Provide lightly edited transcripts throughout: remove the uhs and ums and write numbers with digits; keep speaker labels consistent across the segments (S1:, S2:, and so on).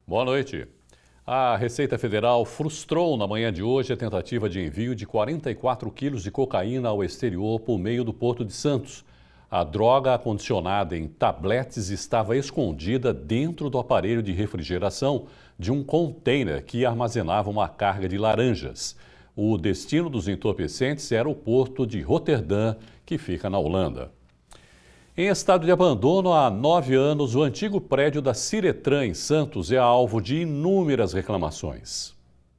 S1: Boa noite. A Receita Federal frustrou na manhã de hoje a tentativa de envio de 44 quilos de cocaína ao exterior por meio do Porto de Santos. A droga acondicionada em tabletes estava escondida dentro do aparelho de refrigeração de um container que armazenava uma carga de laranjas. O destino dos entorpecentes era o porto de Roterdã, que fica na Holanda. Em estado de abandono há 9 anos, o antigo prédio da Ciretran, em Santos, é alvo de inúmeras reclamações.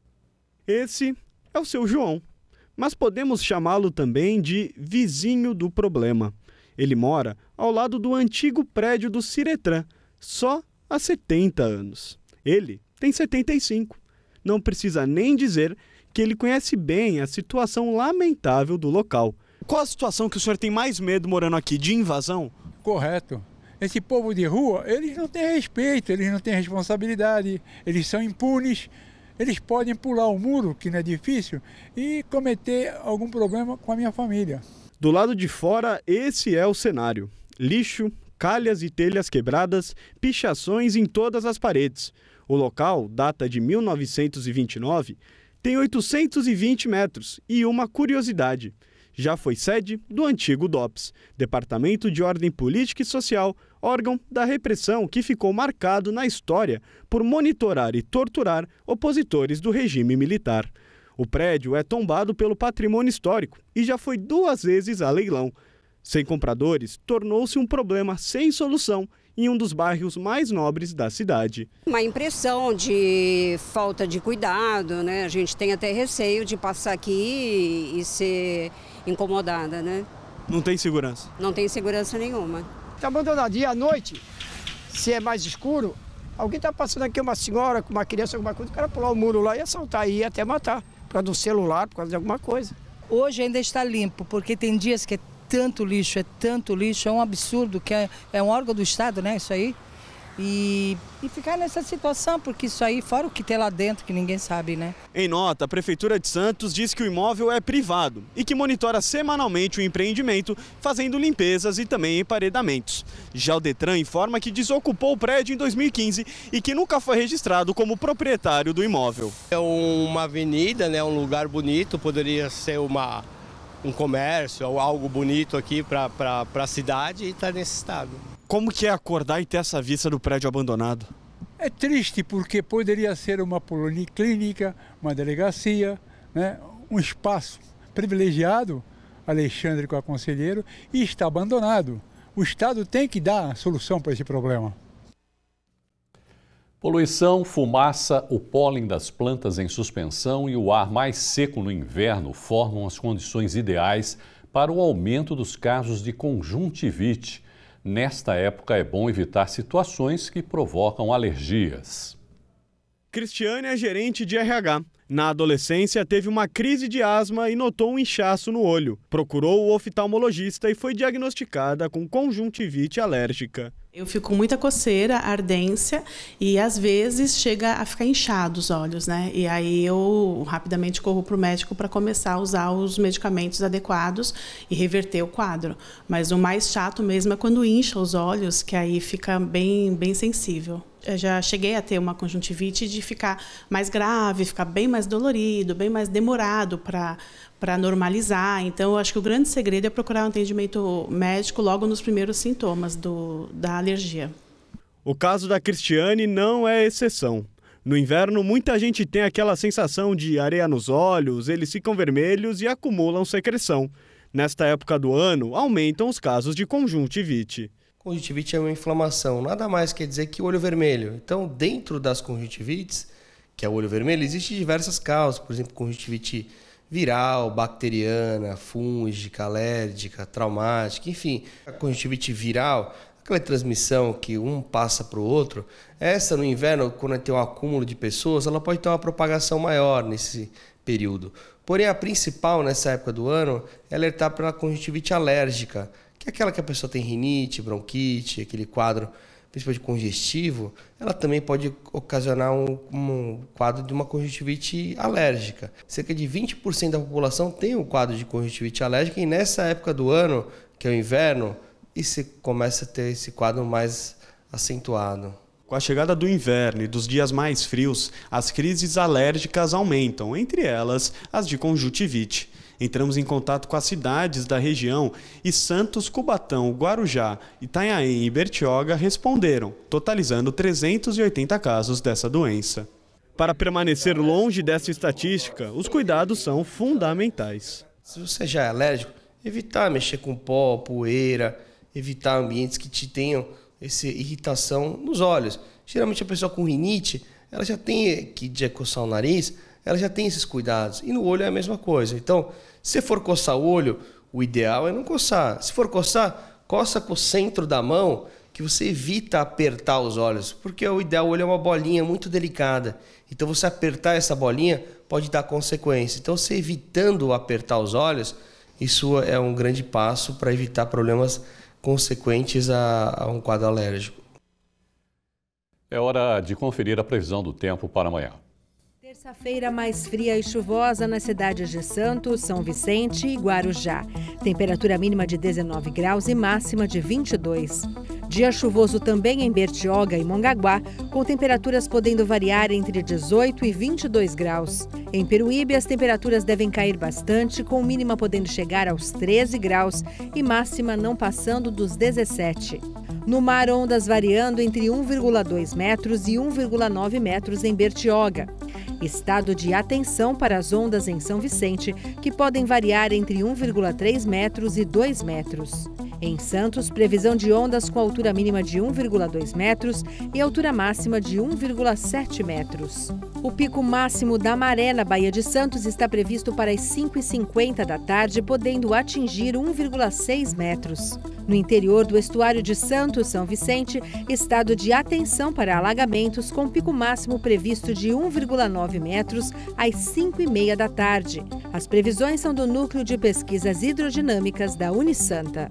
S2: Esse é o seu João, mas podemos chamá-lo também de vizinho do problema. Ele mora ao lado do antigo prédio do Ciretran, só há 70 anos. Ele tem 75. Não precisa nem dizer que ele conhece bem a situação lamentável do local. Qual a situação que o senhor tem mais medo morando aqui? De invasão?
S3: Correto. Esse povo de rua, eles não têm respeito, eles não têm responsabilidade, eles são impunes, eles podem pular o muro, que não é difícil, e cometer algum problema com a minha família.
S2: Do lado de fora, esse é o cenário. Lixo, calhas e telhas quebradas, pichações em todas as paredes. O local data de 1929, tem 820 metros e uma curiosidade. Já foi sede do antigo DOPS, Departamento de Ordem Política e Social, órgão da repressão que ficou marcado na história por monitorar e torturar opositores do regime militar. O prédio é tombado pelo patrimônio histórico e já foi 2 vezes a leilão. Sem compradores, tornou-se um problema sem solução em um dos bairros mais nobres da cidade.
S4: Uma impressão de falta de cuidado, né? A gente tem até receio de passar aqui e ser incomodada, né?
S2: Não tem segurança?
S4: Não tem segurança nenhuma.
S5: Está abandonadinho à noite, se é mais escuro, alguém está passando aqui, uma senhora com uma criança, alguma coisa, o cara pular o muro lá e assaltar e até matar, por causa do celular, por causa de alguma coisa.
S6: Hoje ainda está limpo, porque tem dias que é tanto lixo, é um absurdo, que é um órgão do Estado, né, isso aí. E ficar nessa situação, porque isso aí, fora o que tem lá dentro, que ninguém sabe, né?
S2: Em nota, a Prefeitura de Santos diz que o imóvel é privado e que monitora semanalmente o empreendimento, fazendo limpezas e também emparedamentos. Já o Detran informa que desocupou o prédio em 2015 e que nunca foi registrado como proprietário do imóvel.
S7: É uma avenida, né, um lugar bonito, poderia ser um comércio ou algo bonito aqui para a cidade e está nesse estado.
S2: Como que é acordar e ter essa vista do prédio abandonado?
S3: É triste porque poderia ser uma policlínica, uma delegacia, né, um espaço privilegiado, Alexandre com a conselheiro, e está abandonado. O Estado tem que dar solução para esse problema.
S1: Poluição, fumaça, o pólen das plantas em suspensão e o ar mais seco no inverno formam as condições ideais para o aumento dos casos de conjuntivite. Nesta época é bom evitar situações que provocam alergias.
S2: Cristiane é gerente de RH. Na adolescência, teve uma crise de asma e notou um inchaço no olho. Procurou o oftalmologista e foi diagnosticada com conjuntivite alérgica.
S8: Eu fico com muita coceira, ardência e às vezes chega a ficar inchado os olhos, né? E aí eu rapidamente corro para o médico para começar a usar os medicamentos adequados e reverter o quadro. Mas o mais chato mesmo é quando incha os olhos, que aí fica bem sensível. Eu já cheguei a ter uma conjuntivite de ficar mais grave, ficar bem mais dolorido, bem mais demorado para normalizar. Então, eu acho que o grande segredo é procurar um atendimento médico logo nos primeiros sintomas da alergia.
S2: O caso da Cristiane não é exceção. No inverno, muita gente tem aquela sensação de areia nos olhos, eles ficam vermelhos e acumulam secreção. Nesta época do ano, aumentam os casos de conjuntivite.
S9: Conjuntivite é uma inflamação, nada mais quer dizer que o olho vermelho. Então, dentro das conjuntivites, que é o olho vermelho, existem diversas causas, por exemplo, conjuntivite viral, bacteriana, fúngica, alérgica, traumática, enfim. A conjuntivite viral, aquela transmissão que um passa para o outro, essa no inverno, quando tem um acúmulo de pessoas, ela pode ter uma propagação maior nesse período. Porém, a principal nessa época do ano é alertar pela conjuntivite alérgica, que é aquela que a pessoa tem rinite, bronquite, aquele quadro principalmente congestivo, ela também pode ocasionar um quadro de uma conjuntivite alérgica. Cerca de 20% da população tem um quadro de conjuntivite alérgica e nessa época do ano, que é o inverno, e se começa a ter esse quadro mais acentuado.
S2: Com a chegada do inverno e dos dias mais frios, as crises alérgicas aumentam, entre elas as de conjuntivite. Entramos em contato com as cidades da região e Santos, Cubatão, Guarujá, Itanhaém e Bertioga responderam, totalizando 380 casos dessa doença. Para permanecer longe dessa estatística, os cuidados são fundamentais.
S9: Se você já é alérgico, evitar mexer com pó, poeira, evitar ambientes que te tenham essa irritação nos olhos. Geralmente a pessoa com rinite, ela já tem que de coçar o nariz, ela já tem esses cuidados. E no olho é a mesma coisa. Então, se for coçar o olho, o ideal é não coçar. Se for coçar, coça com o centro da mão, que você evita apertar os olhos, porque o ideal, o olho é uma bolinha muito delicada. Então, você apertar essa bolinha pode dar consequência. Então, você evitando apertar os olhos, isso é um grande passo para evitar problemas consequentes a um quadro alérgico.
S1: É hora de conferir a previsão do tempo para amanhã.
S10: Terça-feira mais fria e chuvosa nas cidades de Santos, São Vicente e Guarujá. Temperatura mínima de 19 graus e máxima de 22. Dia chuvoso também em Bertioga e Mongaguá, com temperaturas podendo variar entre 18 e 22 graus. Em Peruíbe, as temperaturas devem cair bastante, com mínima podendo chegar aos 13 graus e máxima não passando dos 17. No mar, ondas variando entre 1,2 metros e 1,9 metros em Bertioga. Estado de atenção para as ondas em São Vicente, que podem variar entre 1,3 metros e 2 metros. Em Santos, previsão de ondas com altura mínima de 1,2 metros e altura máxima de 1,7 metros. O pico máximo da maré na Baía de Santos está previsto para as 5h50 da tarde, podendo atingir 1,6 metros. No interior do estuário de Santos, São Vicente, estado de atenção para alagamentos com pico máximo previsto de 1,9 metros às 5h30 da tarde. As previsões são do Núcleo de Pesquisas Hidrodinâmicas da Unisanta.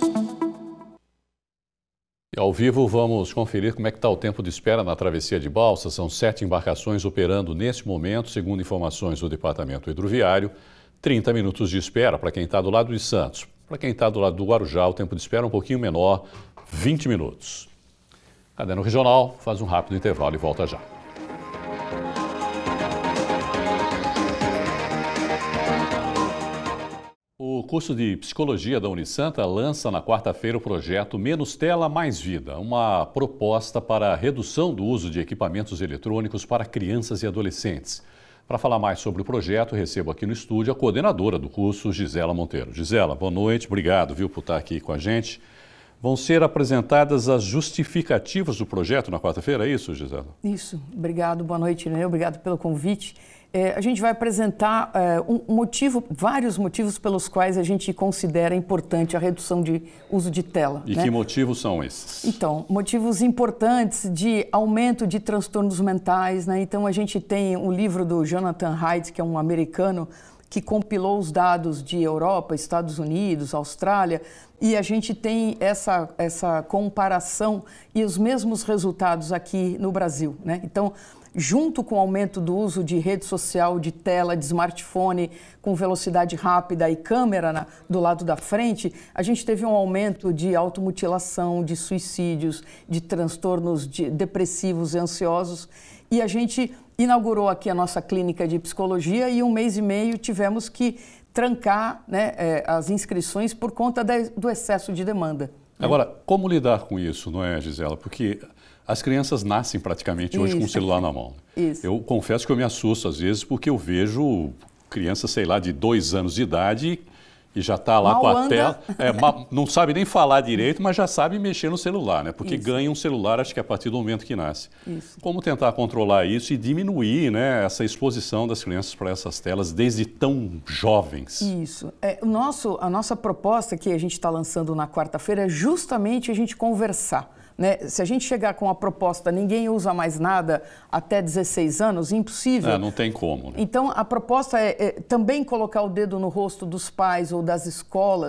S1: E ao vivo vamos conferir como é que está o tempo de espera na travessia de balsa. São 7 embarcações operando neste momento, segundo informações do Departamento Hidroviário. 30 minutos de espera para quem está do lado de Santos. Para quem está do lado do Guarujá, o tempo de espera é um pouquinho menor, 20 minutos. Caderno Regional faz um rápido intervalo e volta já. O curso de Psicologia da Unisanta lança na quarta-feira o projeto Menos Tela, Mais Vida, uma proposta para a redução do uso de equipamentos eletrônicos para crianças e adolescentes. Para falar mais sobre o projeto, recebo aqui no estúdio a coordenadora do curso, Gisela Monteiro. Gisela, boa noite, obrigado por estar aqui com a gente. Vão ser apresentadas as justificativas do projeto na quarta-feira, é isso, Gisela?
S11: Isso, obrigado, boa noite, Irineu, obrigado pelo convite. A gente vai apresentar vários motivos pelos quais a gente considera importante a redução de uso de tela.
S1: E que motivos são esses?
S11: Então, motivos importantes de aumento de transtornos mentais, né? Então, a gente tem um livro do Jonathan Haidt, que é um americano, que compilou os dados de Europa, Estados Unidos, Austrália, e a gente tem essa comparação e os mesmos resultados aqui no Brasil, né? Então, junto com o aumento do uso de rede social, de tela, de smartphone com velocidade rápida e câmera do lado da frente, a gente teve um aumento de automutilação, de suicídios, de transtornos depressivos e ansiosos. E a gente inaugurou aqui a nossa clínica de psicologia e 1 mês e meio tivemos que trancar, né, as inscrições por conta do excesso de demanda.
S1: Agora, como lidar com isso, não é, Gisela? Porque as crianças nascem praticamente hoje com o celular na mão.
S11: Isso.
S1: Eu confesso que eu me assusto às vezes porque eu vejo crianças, sei lá, de 2 anos de idade e já está lá com a tela, não sabe nem falar direito, mas já sabe mexer no celular, né? Porque ganha um celular, acho que a partir do momento que nasce.
S11: Isso.
S1: Como tentar controlar isso e diminuir, né, essa exposição das crianças para essas telas desde tão jovens?
S11: Isso. A nossa proposta que a gente está lançando na quarta-feira é justamente a gente conversar. Né? Se a gente chegar com a proposta, ninguém usa mais nada até 16 anos, impossível.
S1: Não tem como. Né?
S11: Então, a proposta é também colocar o dedo no rosto dos pais ou das escolas,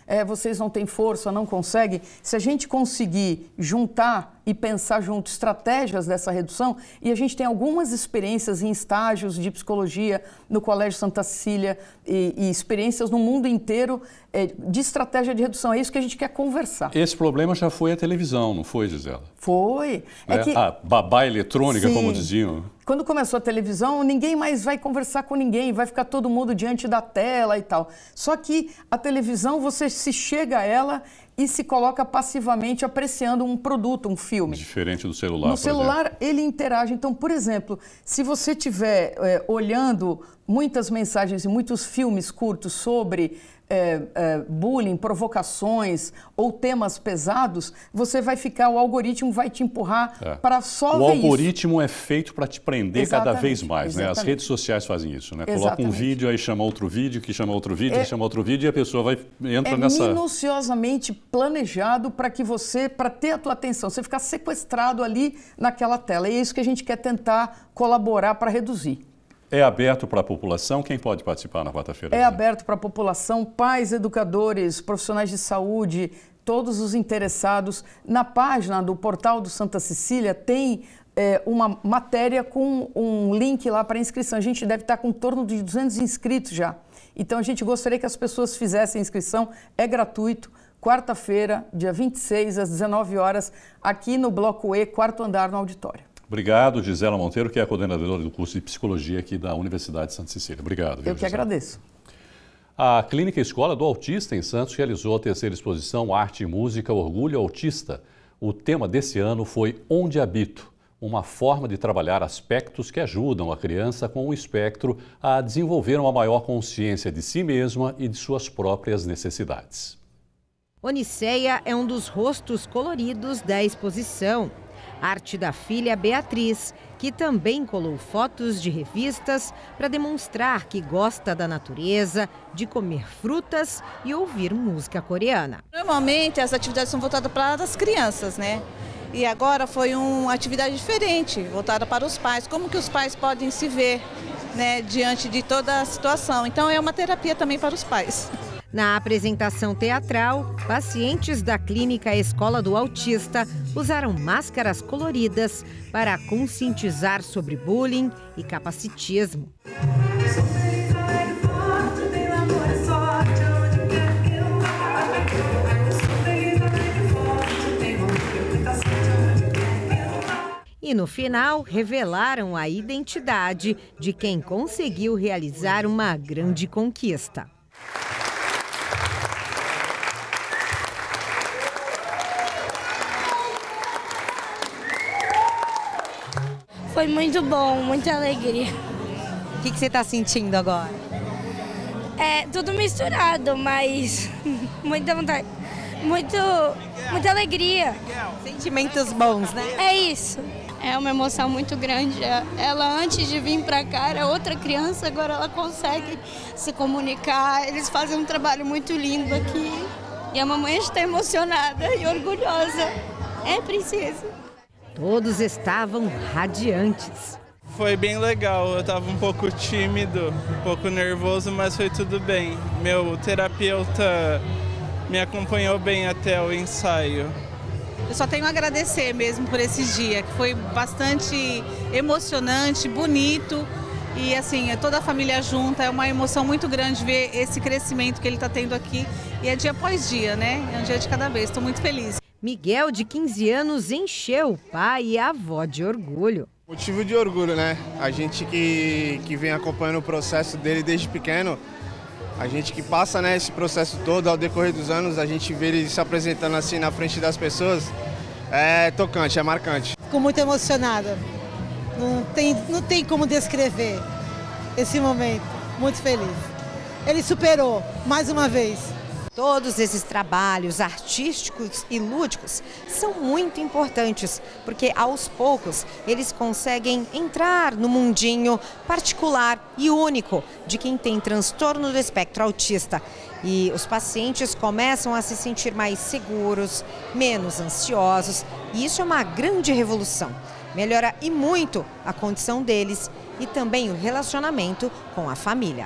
S11: vocês não têm força, não conseguem. Se a gente conseguir juntar e pensar junto estratégias dessa redução, e a gente tem algumas experiências em estágios de psicologia no Colégio Santa Cecília e experiências no mundo inteiro de estratégia de redução. É isso que a gente quer conversar.
S1: Esse problema já foi a televisão, não foi, Gisela?
S11: Foi.
S1: A babá eletrônica, como diziam.
S11: Quando começou a televisão, ninguém mais vai conversar com ninguém, vai ficar todo mundo diante da tela e tal. Só que a televisão, você se chega a ela e se coloca passivamente apreciando um produto, um filme.
S1: Diferente do celular,
S11: No celular, ele interage. Então, por exemplo, se você estiver olhando muitas mensagens e muitos filmes curtos sobre bullying, provocações ou temas pesados, você vai ficar, o algoritmo vai te empurrar para só ver isso.
S1: O algoritmo é feito para te prender cada vez mais, né? As redes sociais fazem isso, né? Coloca um vídeo, aí chama outro vídeo, que chama outro vídeo, que chama outro vídeo, e a pessoa entra nessa...
S11: minuciosamente planejado para ter a tua atenção, você ficar sequestrado ali naquela tela. E é isso que a gente quer tentar colaborar para reduzir.
S1: É aberto para a população? Quem pode participar na quarta-feira?
S11: É aberto para a população, pais, educadores, profissionais de saúde, todos os interessados. Na página do portal do Santa Cecília tem uma matéria com um link lá para inscrição. A gente deve estar com em torno de 200 inscritos já. Então a gente gostaria que as pessoas fizessem a inscrição, é gratuito. Quarta-feira, dia 26, às 19 horas, aqui no Bloco E, 4º andar no auditório.
S1: Obrigado, Gisela Monteiro, que é a coordenadora do curso de Psicologia aqui da Universidade de Santa Cecília. Obrigado.
S11: Eu que agradeço.
S1: A Clínica Escola do Autista, em Santos, realizou a terceira exposição Arte e Música Orgulho Autista. O tema desse ano foi Onde Habito, uma forma de trabalhar aspectos que ajudam a criança com o espectro a desenvolver uma maior consciência de si mesma e de suas próprias necessidades.
S10: Oniceia é um dos rostos coloridos da exposição. Arte da filha Beatriz, que também colou fotos de revistas para demonstrar que gosta da natureza, de comer frutas e ouvir música coreana.
S12: Normalmente as atividades são voltadas para as crianças, né? E agora foi uma atividade diferente, voltada para os pais. Como que os pais podem se ver, né, diante de toda a situação? Então é uma terapia também para os pais.
S10: Na apresentação teatral, pacientes da Clínica Escola do Autista usaram máscaras coloridas para conscientizar sobre bullying e capacitismo. E no final, revelaram a identidade de quem conseguiu realizar uma grande conquista.
S13: Foi muito bom, muita alegria.
S10: O que você está sentindo agora?
S13: É tudo misturado, mas muita vontade, muita alegria.
S10: Sentimentos bons, né?
S13: É isso. É uma emoção muito grande. Ela, antes de vir para cá, era outra criança, agora ela consegue se comunicar. Eles fazem um trabalho muito lindo aqui. E a mamãe está emocionada e orgulhosa. É, princesa.
S10: Todos estavam radiantes.
S14: Foi bem legal, eu estava um pouco tímido, um pouco nervoso, mas foi tudo bem. Meu terapeuta me acompanhou bem até o ensaio.
S12: Eu só tenho a agradecer mesmo por esse dia, que foi bastante emocionante, bonito. E assim, toda a família junta, é uma emoção muito grande ver esse crescimento que ele está tendo aqui. E é dia após dia, né? É um dia de cada vez, estou muito feliz.
S10: Miguel, de 15 anos, encheu o pai e a avó de orgulho.
S15: Motivo de orgulho, né? A gente que vem acompanhando o processo dele desde pequeno, a gente que passa, né, esse processo todo ao decorrer dos anos, a gente vê ele se apresentando assim na frente das pessoas, é tocante, é marcante.
S16: Fico muito emocionada, não tem como descrever esse momento, muito feliz. Ele superou, mais uma vez.
S10: Todos esses trabalhos artísticos e lúdicos são muito importantes, porque aos poucos eles conseguem entrar no mundinho particular e único de quem tem transtorno do espectro autista. E os pacientes começam a se sentir mais seguros, menos ansiosos, e isso é uma grande revolução. Melhora e muito a condição deles e também o relacionamento com a família.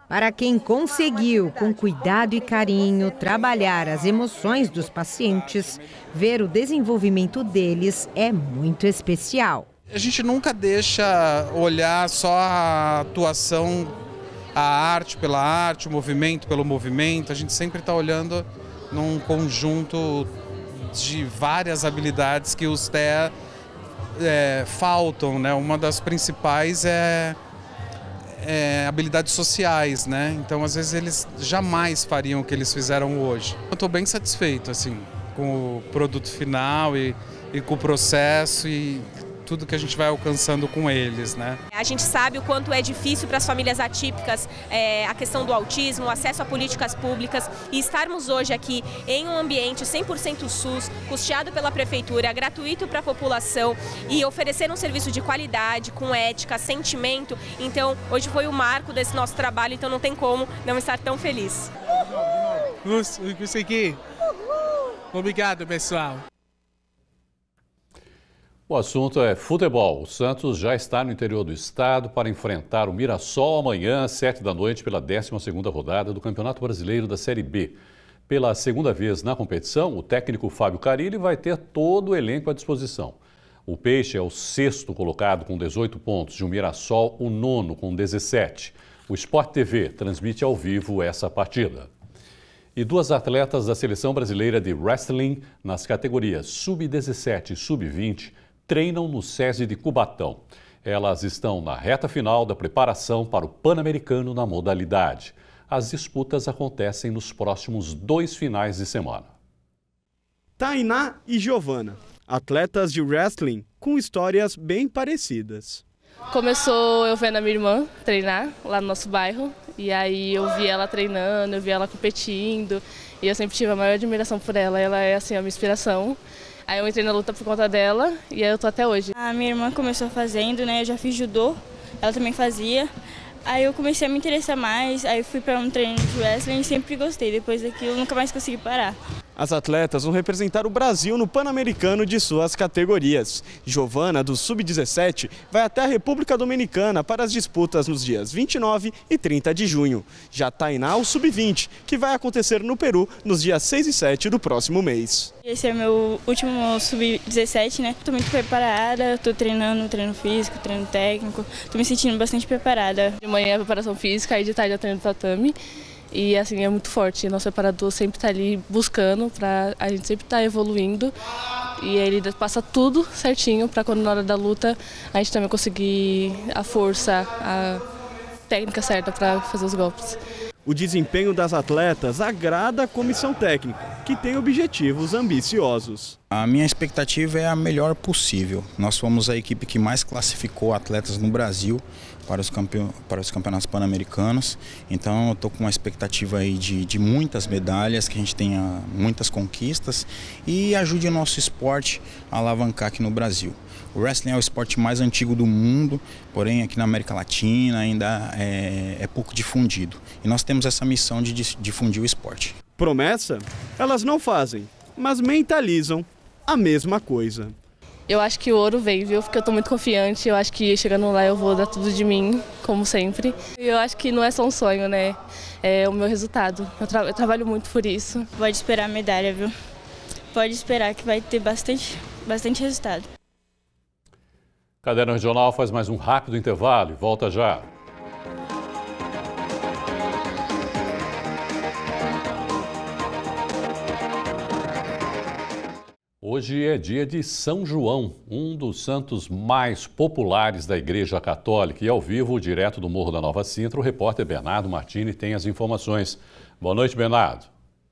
S10: Para quem conseguiu, com cuidado e carinho, trabalhar as emoções dos pacientes, ver o desenvolvimento deles é muito especial.
S17: A gente nunca deixa olhar só a atuação, a arte pela arte, o movimento pelo movimento. A gente sempre está olhando num conjunto de várias habilidades que os TEA faltam, né? Uma das principais é habilidades sociais, né? Então, às vezes, eles jamais fariam o que eles fizeram hoje. Eu estou bem satisfeito, assim, com o produto final e com o processo e tudo que a gente vai alcançando com eles, né?
S18: A gente sabe o quanto é difícil para as famílias atípicas a questão do autismo, o acesso a políticas públicas, e estarmos hoje aqui em um ambiente 100% SUS, custeado pela prefeitura, gratuito para a população e oferecer um serviço de qualidade, com ética, sentimento. Então, hoje foi o marco desse nosso trabalho, então não tem como não estar tão feliz.
S19: Consegui. Obrigado, pessoal.
S1: O assunto é futebol. O Santos já está no interior do estado para enfrentar o Mirassol amanhã, às 7 da noite, pela 12ª rodada do Campeonato Brasileiro da Série B. Pela segunda vez na competição, o técnico Fábio Carille vai ter todo o elenco à disposição. O Peixe é o 6º colocado com 18 pontos e o Mirassol o 9º com 17. O Sport TV transmite ao vivo essa partida. E 2 atletas da Seleção Brasileira de Wrestling nas categorias Sub-17 e Sub-20 treinam no SESI de Cubatão. Elas estão na reta final da preparação para o Pan-Americano na modalidade. As disputas acontecem nos próximos 2 finais de semana.
S2: Tainá e Giovana, atletas de wrestling com histórias bem parecidas.
S20: Começou eu vendo a minha irmã treinar lá no nosso bairro, e aí eu vi ela treinando, eu vi ela competindo, e eu sempre tive a maior admiração por ela. Ela é assim a minha inspiração. Aí eu entrei na luta por conta dela e aí eu tô até hoje.
S21: A minha irmã começou fazendo, né? Eu já fiz judô, ela também fazia. Aí eu comecei a me interessar mais, aí eu fui para um treino de wrestling e sempre gostei. Depois daquilo, nunca mais consegui parar.
S2: As atletas vão representar o Brasil no Pan-Americano de suas categorias. Giovana, do Sub-17, vai até a República Dominicana para as disputas nos dias 29 e 30 de junho. Já Tainá, o Sub-20, que vai acontecer no Peru nos dias 6 e 7 do próximo mês.
S21: Esse é meu último Sub-17, né? Estou muito preparada, estou treinando treino físico, treino técnico, estou me sentindo bastante preparada.
S20: De manhã é preparação física, aí de tarde é treino do tatame. E assim, é muito forte, nosso preparador sempre está ali buscando, a gente sempre está evoluindo, e ele passa tudo certinho para quando na hora da luta a gente também conseguir a força, a técnica certa para fazer os golpes.
S2: O desempenho das atletas agrada a comissão técnica, que tem objetivos ambiciosos.
S22: A minha expectativa é a melhor possível. Nós fomos a equipe que mais classificou atletas no Brasil para os campeonatos pan-americanos. Então eu estou com uma expectativa aí de muitas medalhas, que a gente tenha muitas conquistas e ajude o nosso esporte a alavancar aqui no Brasil. O wrestling é o esporte mais antigo do mundo, porém aqui na América Latina ainda é pouco difundido. E nós temos essa missão de difundir o esporte.
S2: Promessa? Elas não fazem, mas mentalizam a mesma coisa.
S20: Eu acho que o ouro vem, viu? Porque eu tô muito confiante, eu acho que chegando lá eu vou dar tudo de mim, como sempre. Eu acho que não é só um sonho, né? É o meu resultado. Eu trabalho muito por isso.
S21: Pode esperar a medalha, viu? Pode esperar que vai ter bastante resultado.
S1: Caderno Regional faz mais um rápido intervalo e volta já. Hoje é dia de São João, um dos santos mais populares da Igreja Católica. E ao vivo, direto do Morro da Nova Sintra, o repórter Bernardo Martini tem as informações. Boa noite, Bernardo.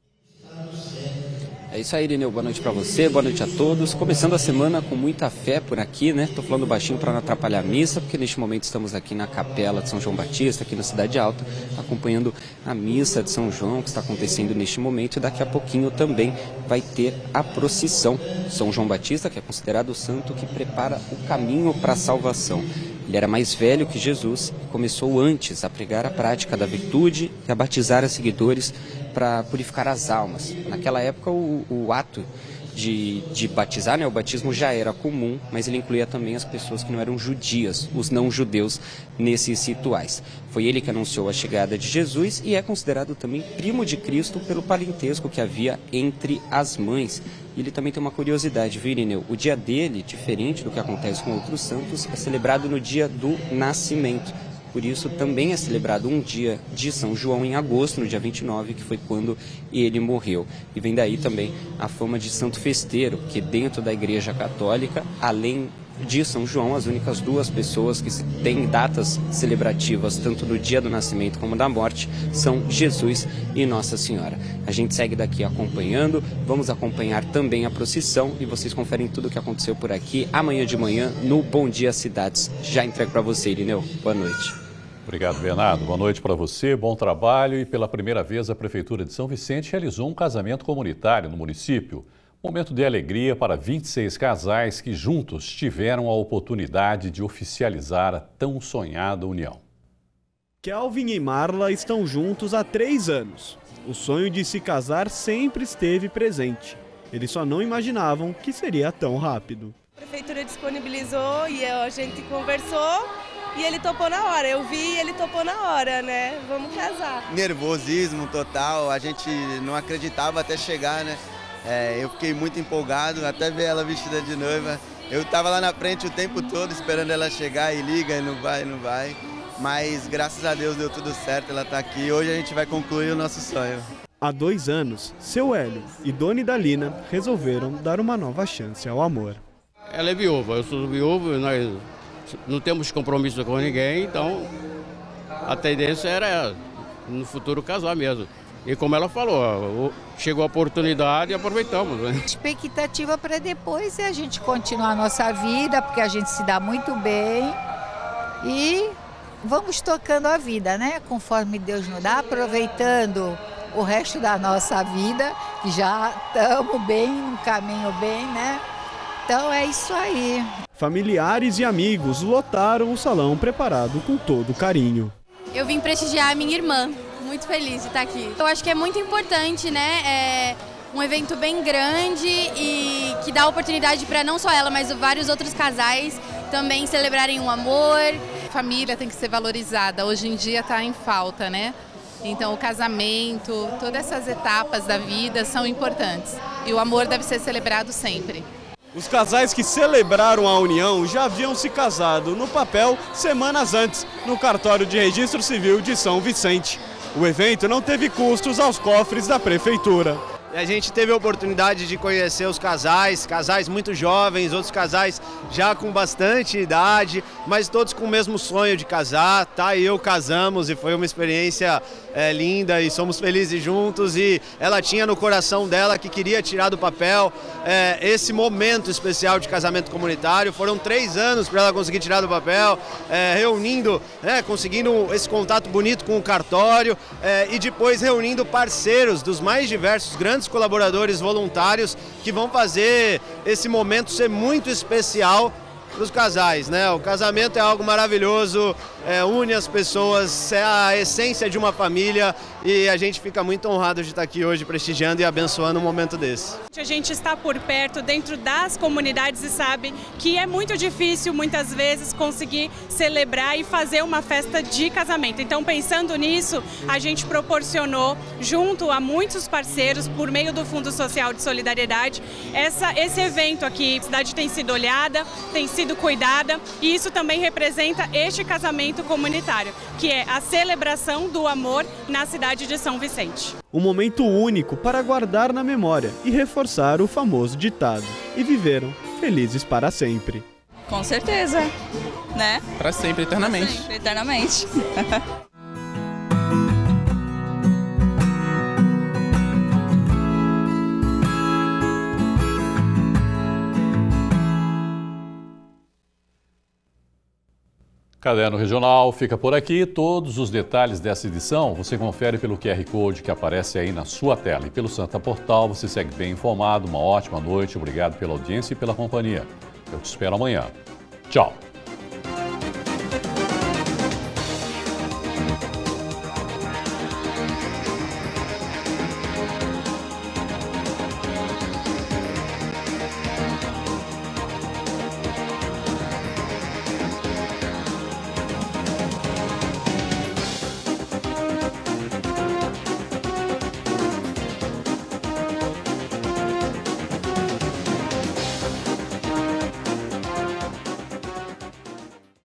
S23: É isso aí, Irineu. Boa noite para você, boa noite a todos. Começando a semana com muita fé por aqui, né? Tô falando baixinho para não atrapalhar a missa, porque neste momento estamos aqui na Capela de São João Batista, aqui na Cidade Alta, acompanhando a missa de São João que está acontecendo neste momento, e daqui a pouquinho também vai ter a procissão. São João Batista, que é considerado o santo que prepara o caminho para a salvação. Ele era mais velho que Jesus e começou antes a pregar a prática da virtude e a batizar os seguidores para purificar as almas. Naquela época, o ato de batizar, né? O batismo já era comum, mas ele incluía também as pessoas que não eram judias, os não-judeus nesses rituais. Foi ele que anunciou a chegada de Jesus e é considerado também primo de Cristo pelo parentesco que havia entre as mães. E ele também tem uma curiosidade, viu, Irineu? O dia dele, diferente do que acontece com outros santos, é celebrado no dia do nascimento. Por isso, também é celebrado um dia de São João em agosto, no dia 29, que foi quando ele morreu. E vem daí também a fama de santo festeiro, que dentro da Igreja Católica, além de São João, as únicas duas pessoas que têm datas celebrativas, tanto do dia do nascimento como da morte, são Jesus e Nossa Senhora. A gente segue daqui acompanhando, vamos acompanhar também a procissão e vocês conferem tudo o que aconteceu por aqui amanhã de manhã no Bom Dia Cidades. Já entrego para você, Irineu. Boa noite.
S1: Obrigado, Bernardo. Boa noite para você, bom trabalho. E pela primeira vez a Prefeitura de São Vicente realizou um casamento comunitário no município. Momento de alegria para 26 casais que juntos tiveram a oportunidade de oficializar a tão sonhada união.
S2: Kelvin e Marla estão juntos há 3 anos. O sonho de se casar sempre esteve presente. Eles só não imaginavam que seria tão rápido.
S4: A Prefeitura disponibilizou e a gente conversou e ele topou na hora. Eu vi e ele topou na hora, né? Vamos casar.
S5: Nervosismo total, a gente não acreditava até chegar, né? Eu fiquei muito empolgado, até ver ela vestida de noiva. Eu estava lá na frente o tempo todo esperando ela chegar e liga e não vai. Mas graças a Deus deu tudo certo, ela está aqui. Hoje a gente vai concluir o nosso sonho.
S2: Há 2 anos, seu Hélio e Dona Idalina resolveram dar uma nova chance ao amor.
S6: Ela é viúva, eu sou viúvo, nós não temos compromisso com ninguém, então a tendência era no futuro casar mesmo. E como ela falou, chegou a oportunidade e aproveitamos, né?
S24: Expectativa para depois é a gente continuar a nossa vida, porque a gente se dá muito bem e vamos tocando a vida, né? Conforme Deus nos dá, aproveitando o resto da nossa vida, que já estamos bem, no caminho bem, né? Então é isso aí.
S2: Familiares e amigos lotaram o salão preparado com todo carinho.
S25: Eu vim prestigiar a minha irmã. Muito feliz de estar aqui. Eu acho que é muito importante, né? É um evento bem grande e que dá oportunidade para não só ela, mas vários outros casais também celebrarem o amor.
S26: A família tem que ser valorizada. Hoje em dia está em falta, né? Então o casamento, todas essas etapas da vida são importantes. E o amor deve ser celebrado sempre.
S2: Os casais que celebraram a união já haviam se casado no papel semanas antes, no cartório de registro civil de São Vicente. O evento não teve custos aos cofres da Prefeitura.
S5: A gente teve a oportunidade de conhecer os casais muito jovens, outros casais já com bastante idade, mas todos com o mesmo sonho de casar. Tá, e eu casamos e foi uma experiência linda e somos felizes juntos. E ela tinha no coração dela que queria tirar do papel esse momento especial de casamento comunitário. Foram 3 anos para ela conseguir tirar do papel, reunindo, conseguindo esse contato bonito com o cartório e depois reunindo parceiros dos mais diversos grandes colaboradores voluntários que vão fazer esse momento ser muito especial para os casais, né? O casamento é algo maravilhoso, une as pessoas, é a essência de uma família e a gente fica muito honrado de estar aqui hoje prestigiando e abençoando um momento desse.
S27: A gente está por perto, dentro das comunidades e sabe que é muito difícil muitas vezes conseguir celebrar e fazer uma festa de casamento. Então, pensando nisso, a gente proporcionou, junto a muitos parceiros, por meio do Fundo Social de Solidariedade, esse evento aqui. A cidade tem sido olhada, tem sido cuidada e isso também representa este casamento comunitário, que é a celebração do amor na cidade de São Vicente.
S2: Um momento único para guardar na memória e reforçar o famoso ditado. E viveram felizes para sempre.
S28: Com certeza, né?
S29: Para sempre, eternamente.
S28: Pra sempre, eternamente.
S1: Caderno Regional fica por aqui. Todos os detalhes dessa edição você confere pelo QR Code que aparece aí na sua tela. E pelo Santa Portal você segue bem informado. Uma ótima noite. Obrigado pela audiência e pela companhia. Eu te espero amanhã. Tchau.